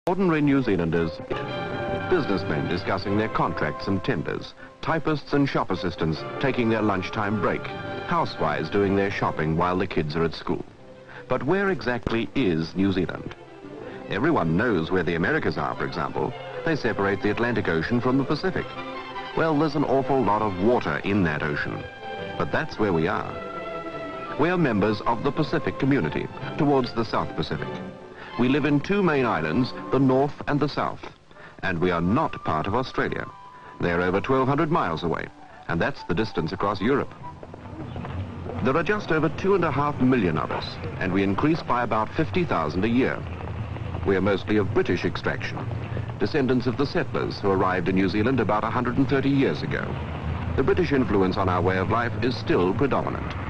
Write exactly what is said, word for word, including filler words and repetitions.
Ordinary New Zealanders, businessmen discussing their contracts and tenders, typists and shop assistants taking their lunchtime break, housewives doing their shopping while the kids are at school. But where exactly is New Zealand? Everyone knows where the Americas are, for example. They separate the Atlantic Ocean from the Pacific. Well, there's an awful lot of water in that ocean. But that's where we are. We are members of the Pacific community, towards the South Pacific. We live in two main islands, the North and the South. And we are not part of Australia. They're over twelve hundred miles away, and that's the distance across Europe. There are just over two and a half million of us, and we increase by about fifty thousand a year. We are mostly of British extraction, descendants of the settlers who arrived in New Zealand about one hundred thirty years ago. The British influence on our way of life is still predominant.